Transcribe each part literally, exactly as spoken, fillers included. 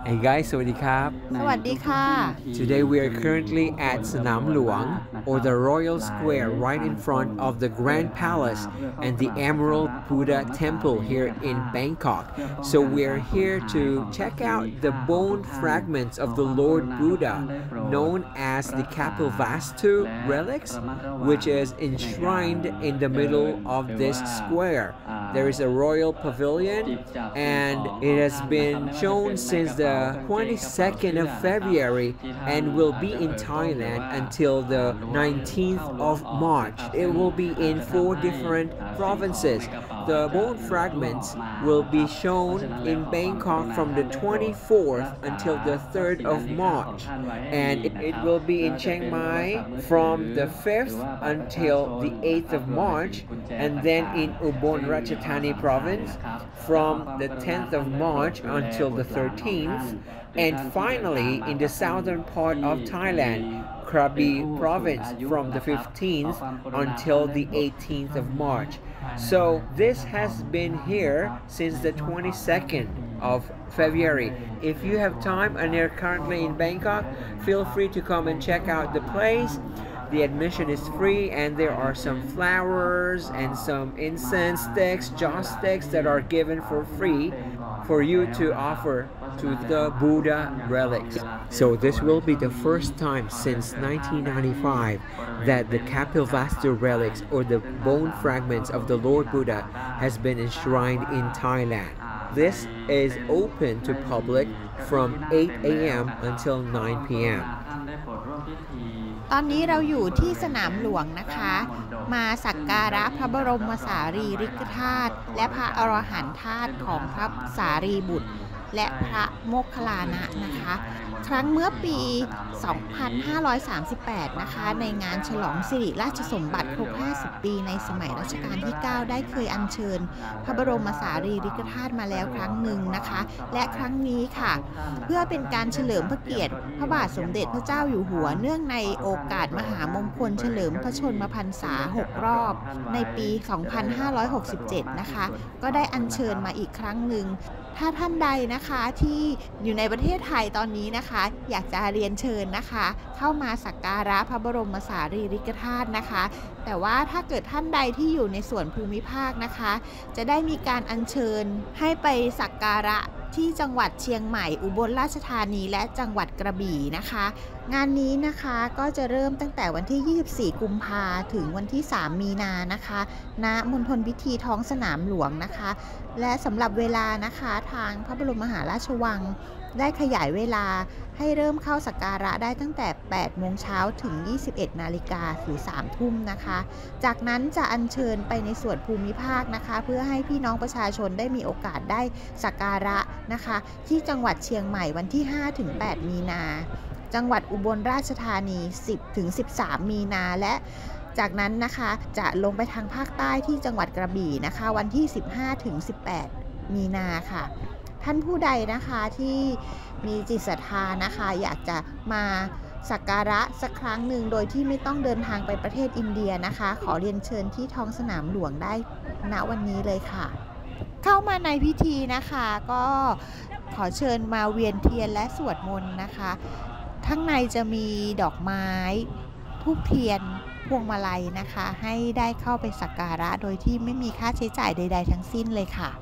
Hey guys สวัสดีครับสวัสดีค่ะ Today we are currently at Sanam Luang or the Royal Square right in front of the Grand Palace and the Emerald Buddha Temple here in Bangkok. So we are here to check out the bone fragments of the Lord Buddha known as the Kapilavastu relics, which is enshrined in the middle of this square. There is a royal pavilion and it has been shown since the twenty-second of February and will be in Thailand until the nineteenth of March. It will be in four different provinces. The bone fragments will be shown in Bangkok from the twenty-fourth until the third of March, and it, it will be in Chiang Mai from the fifth until the eighth of March, and then in Ubon Ratchathani province from the tenth of March until the thirteenth, and finally in the southern part of Thailand, Krabi province from the fifteenth until the eighteenth of March. So this has been here since the twenty-second of February. If you have time and you're currently in Bangkok, feel free to come and check out the place. The admission is free and there are some flowers and some incense sticks, joss sticks that are given for free for you to offer to the Buddha relics. So this will be the first time since nineteen ninety-five that the Kapilavastu relics or the bone fragments of the Lord Buddha has been enshrined in Thailand. This is open to public from eight a m until nine p m ตอนนี้เราอยู่ที่สนามหลวงนะคะ มาสักการะพระบรมสารีริกธาตุและพระอรหันตธาตุของพระสารีบุตรและพระโมคคัลลานะนะคะ ครั้งเมื่อปี สองพันห้าร้อยสามสิบแปด นะคะ ในงานฉลองสิริราชสมบัติครบ ห้าสิบ ปีในสมัยรัชกาลที่ เก้า ได้เคยอัญเชิญพระบรมสารีริกธาตุมาแล้วครั้งหนึ่งนะคะ และครั้งนี้ค่ะ เพื่อเป็นการเฉลิมพระเกียรติพระบาทสมเด็จพระเจ้าอยู่หัวเนื่องในโอกาสมหามงคลเฉลิมพระชนมพรรษา หก รอบในปี สองพันห้าร้อยหกสิบเจ็ด นะคะ ก็ได้อัญเชิญมาอีกครั้งหนึ่ง ถ้าท่านใดนะคะที่อยู่ในประเทศไทยตอนนี้นะคะอยากจะเรียนเชิญนะคะเข้ามาสักการะพระบรมสารีริกธาตุนะคะ แต่ว่าถ้าเกิดท่านใดที่อยู่ในส่วนภูมิภาคนะคะจะได้มีการอัญเชิญให้ไปสักการะที่จังหวัดเชียงใหม่อุบลราชธานีและจังหวัดกระบี่นะคะงานนี้นะคะก็จะเริ่มตั้งแต่วันที่ยี่สิบสี่กุมภาถึงวันที่สามมีนานะคะณมณฑลพิธีท้องสนามหลวงนะคะและสำหรับเวลานะคะทางพระบรมมหาราชวังได้ขยายเวลาให้เริ่มเข้าสักการะได้ตั้งแต่แปดโมงเช้าถึงยี่สิบเอ็ดนาฬิกาหรือสามทุ่มนะคะจากนั้นจะอัญเชิญไปในส่วนภูมิภาคนะคะเพื่อให้พี่น้องประชาชนได้มีโอกาสได้สักการะนะคะที่จังหวัดเชียงใหม่วันที่ห้าถึงแปดมีนาจังหวัดอุบลราชธานีสิบถึงสิบสามมีนาและจากนั้นนะคะจะลงไปทางภาคใต้ที่จังหวัดกระบี่นะคะวันที่สิบห้าถึงสิบแปดมีนาค่ะท่านผู้ใดนะคะที่มีจิตศรัทธานะคะอยากจะมาสักการะสักครั้งหนึ่งโดยที่ไม่ต้องเดินทางไปประเทศอินเดียนะคะขอเรียนเชิญที่ท้องสนามหลวงได้ณวันนี้เลยค่ะเข้ามาในพิธีนะคะก็ขอเชิญมาเวียนเทียนและสวดมนต์นะคะข้างในจะมีดอกไม้ธูปเทียนพวงมาลัยนะคะให้ได้เข้าไปสักการะโดยที่ไม่มีค่าใช้จ่ายใดๆทั้งสิ้นเลยค่ะ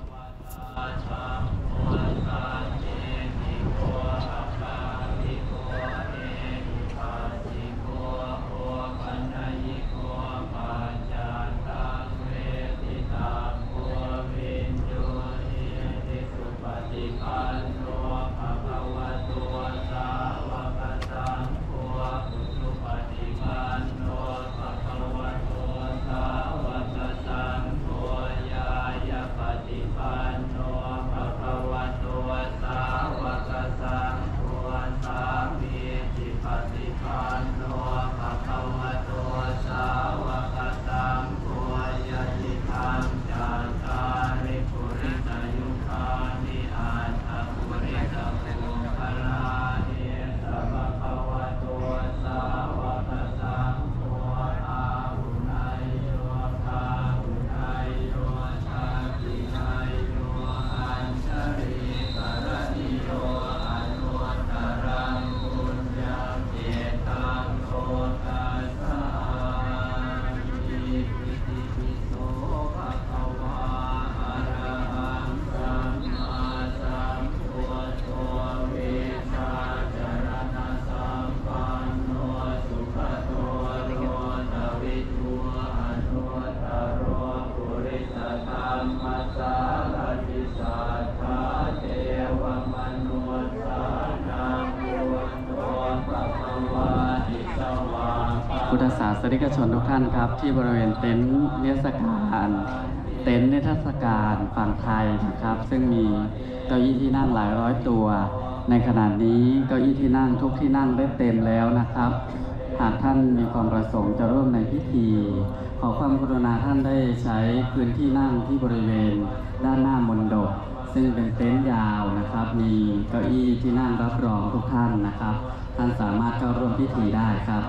พุทธศาสนิกชนทุกท่านครับที่บริเวณเต็นท์นิทรรศการเต็นท์นิทรรศการฝั่งไทยนะครับซึ่งมีเก้าอี้ที่นั่งหลายร้อยตัวในขณะนี้เก้าอี้ที่นั่งทุกที่นั่งได้เต็มแล้วนะครับหากท่านมีความประสงค์จะร่วมในพิธีขอความกรุณาท่านได้ใช้พื้นที่นั่งที่บริเวณด้านหน้ามณฑปซึ่งเป็นเต็นท์ยาวนะครับมีเก้าอี้ที่นั่งรับรองทุกท่านนะครับท่านสามารถเข้าร่วมพิธีได้ครับ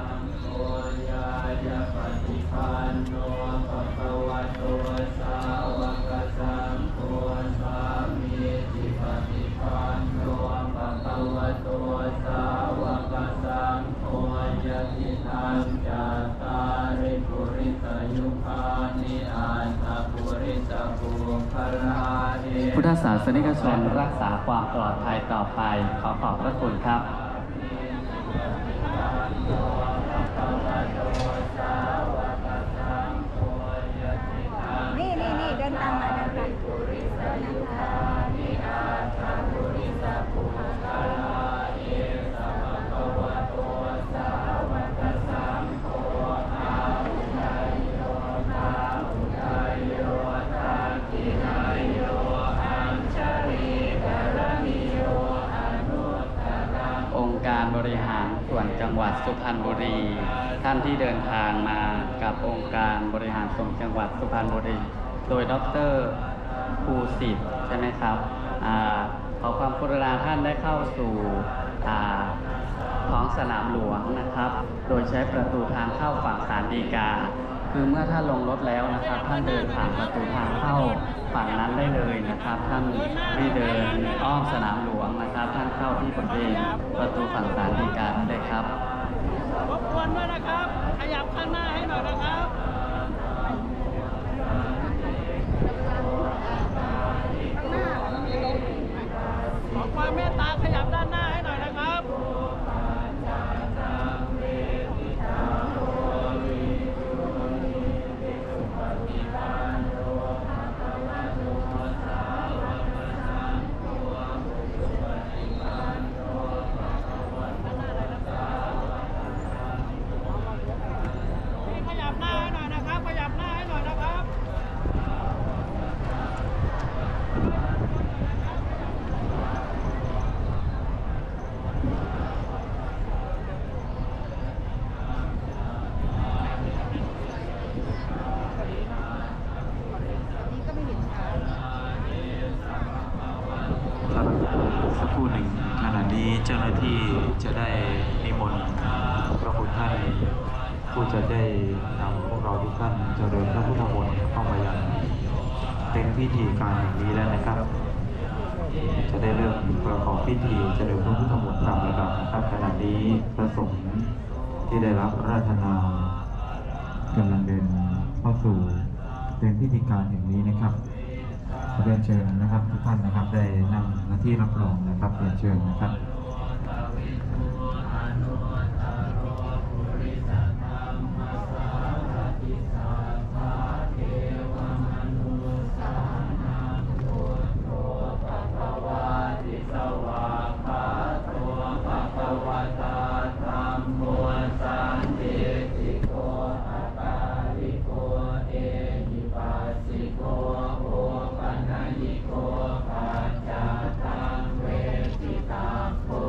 พุทธศาสนิกชนรักษาความปลอดภัยต่อไปขอขอบพระคุณครับนี่นี่นี่เดินตามมาเดินตามการบริหารส่วนจังหวัดสุพรรณบุรีท่านที่เดินทางมากับองค์การบริหารส่วนจังหวัดสุพรรณบุรีโดยดร.ภูสิทธิ์ใช่ไหมครับอ่าขอความกรุณาท่านได้เข้าสู่อ่าท้องสนามหลวงนะครับโดยใช้ประตูทางเข้าฝั่งศาลฎีกาคือเมื่อท่านลงรถแล้วนะครับท่านเดินผ่านประตูทางเข้าฝั่งนั้นได้เลยนะครับท่านไม่เดินอ้อมสนามหลวงนะครับท่านเข้าที่บริเวณประตูฝั่งศาลฎีกาได้ครับรบกวนด้วยนะครับขยับข้างหน้าให้หน่อยนะครับขอความเมตตาขยับด้านหน้าให้หน่อยนะครับสักครู่หนึ่งขณะนี้เจ้าหน้าที่จะได้นิมนต์พระคุณท่านผู้จะได้นำพวกเราทุกท่านเจริญพระพุทธมนต์เข้ามายังเป็นพิธีการอย่างนี้แล้วนะครับจะได้เริ่มประกอบพิธีเจริญพระพุทธมนต์ตามลำดับนะครับขณะนี้พระสงฆ์ที่ได้รับราชนามกำลังเดินเข้าสู่เป็นพิธีการอย่างนี้นะครับเรียนเชิญนะครับทุกท่านนะครับได้นั่งหน้าที่รับรองนะครับเรียนเชิญนะครับโ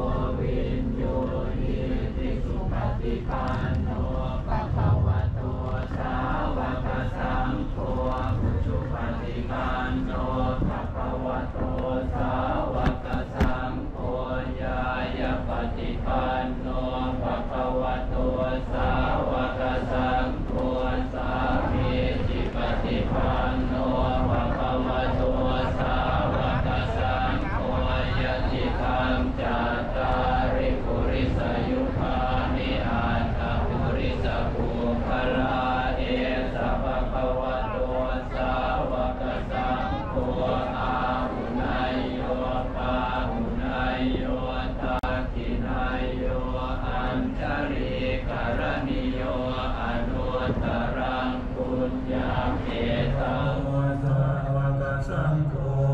โก